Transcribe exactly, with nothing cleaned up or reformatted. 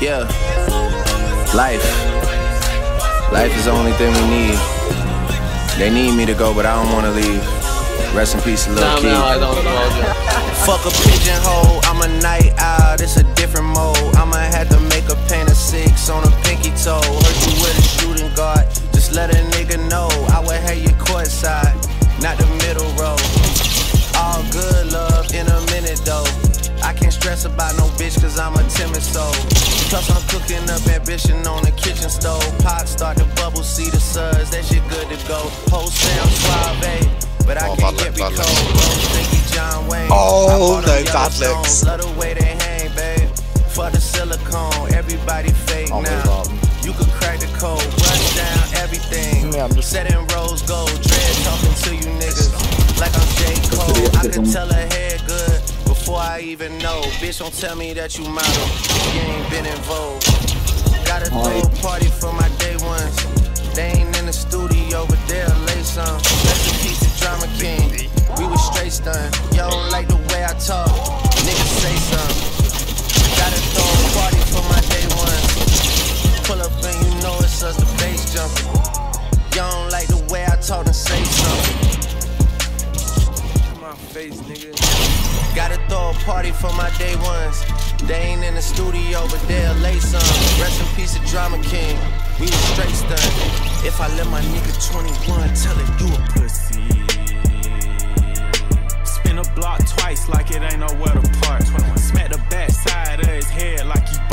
Yeah, life. Life is the only thing we need. They need me to go, but I don't wanna leave. Rest in peace, Lil No, Keith. no, I don't apologize. Fuck a pigeonhole, I'm a night owl, it's a different mode. I'ma have to make a paint of six on a pinky toe. Heard you with a shooting guard, just let a nigga know. I would have you courtside, not the middle row. All good love in a minute though. I can't stress about no bitch cause I'm a timid soul. Plus I'm cooking up ambition on the kitchen stove. Pot start to bubble, see the suds, that shit good to go. Wholesale suave, but I Oh, can't bad get me leg, bad cold. Thinky John Wayne. Oh, no, bad legs. Love the way they hang, babe. For the silicone, everybody fake Oh, now. You could crack the code, brush down everything. Yeah, I'm just set in rose gold, dread talking to you niggas like I'm J. Cole. I can tell her head good before I even know. Bitch, don't tell me that you model, you ain't been in vogue. Gotta throw a party for my day ones. They ain't in the studio, but they'll lay some. Rest in peace to Drama King, we was straight stunned. Yo don't like the way I talk, niggas say something. Gotta throw a party for my day ones. Pull up and you know it's us, the bass jumping. Y'all don't like the way I talk and say something. My face, nigga. Gotta throw a party for my day ones. They ain't in the studio, but they'll lay some. Rest in peace to Drama King, we was straight stunned. If I let my nigga twenty-one tell it, you a pussy. Spin a block twice like it ain't nowhere to park. Smack the back side of his head like he